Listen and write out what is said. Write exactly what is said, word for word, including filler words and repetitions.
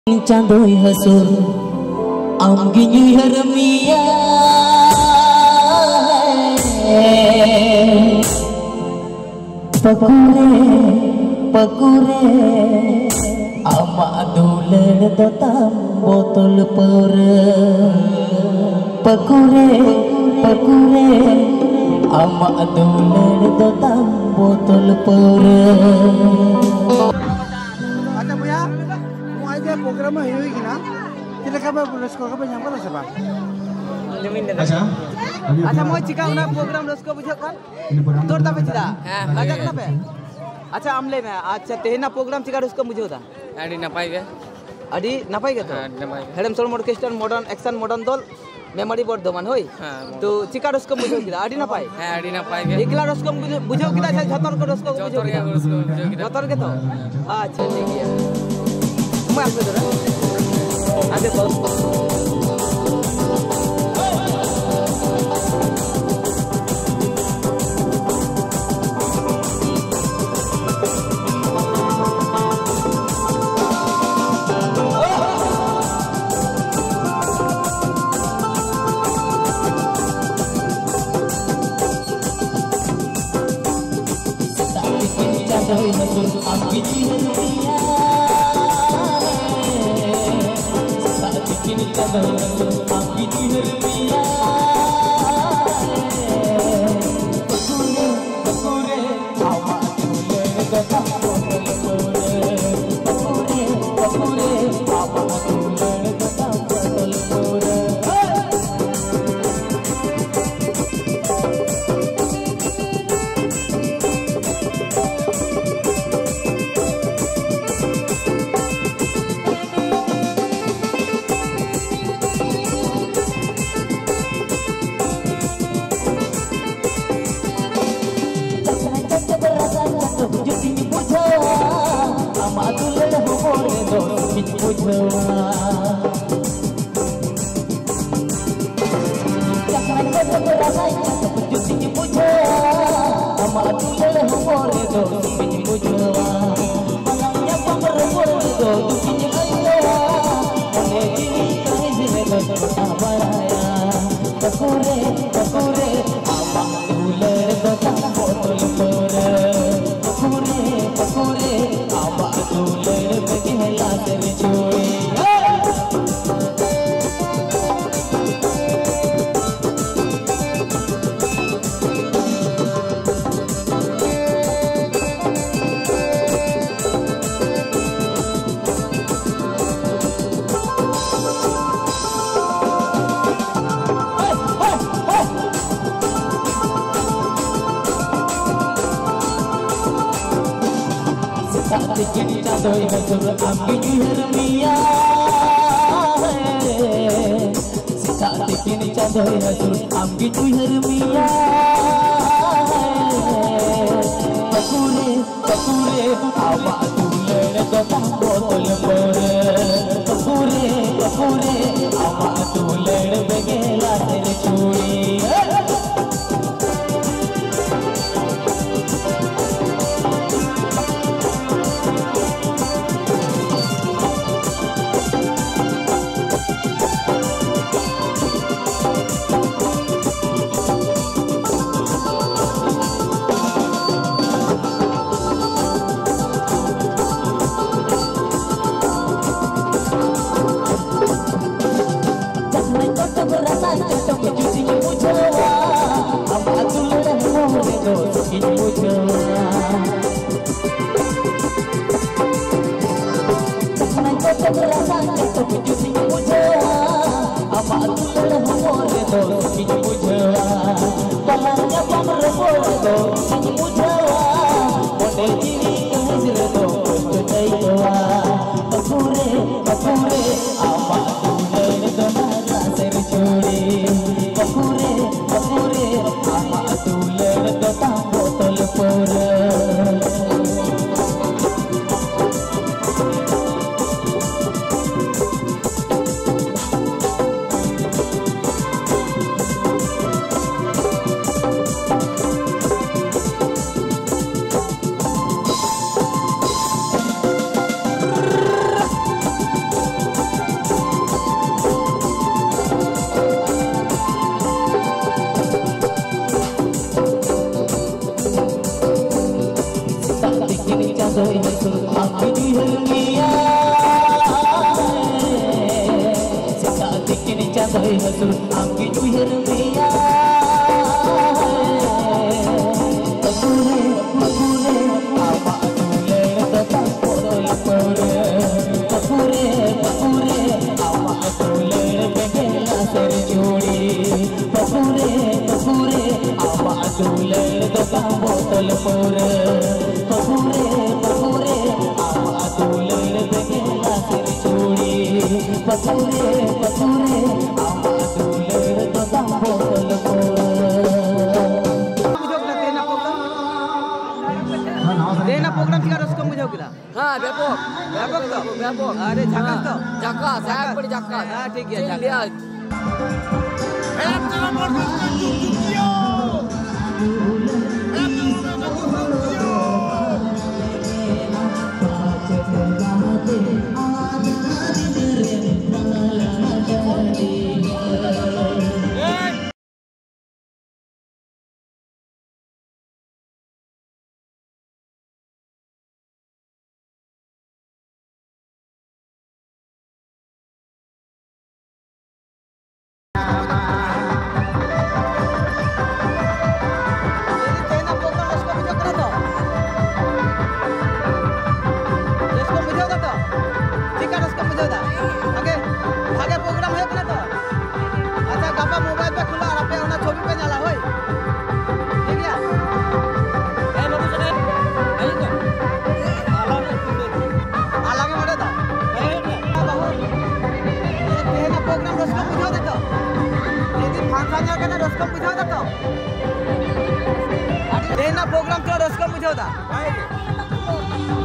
Candoi hasur amgi nyuhar miya pakure pakure ama dulen dotam botol pura pakure pakure ama dulen dotam botol pura. Program ini gina, kita kabar resko kabar yang mana sebab? Acha, acha mau jika una program resko bujakan, tur tapi tidak. Acha kenapa? Acha amle में acha tehna program jika resko bujo था. Adi napai के? Adi napai के तो? napai. Hedem sol orchestra modern action modern dol, memory board doman होई. तो jika resko bujo kita, adi napai? Adi napai के. Ikla resko bujo kita acha जतर को resko bujo kita. जतर के तो? अच्छा ठीक है. Mau apa tu? Ada bos. Candoi hasur amgi nyuhar miya sita tikin candoi hasur amgi nyuhar miya pakure pakure awa dulen dotam botol pura pakure pakure awa dulen begela ter churi. soy hasul amki tuhir biya pakure pakure ama adule datang porol pore pakure pakure ama adule begela ser chori pakure pakure ama adule datang botol pore pakure pakure ama adule begela ser chori pakure pakure ama adule datang botol pore देना program क्या रस को मुझे गिला हाँ व्यापक व्यापक तो व्यापक अरे झकास तो झकास एक बड़ी झकास हाँ ठीक है चल झकास देना प्रोग्राम तो रस को मुझे होता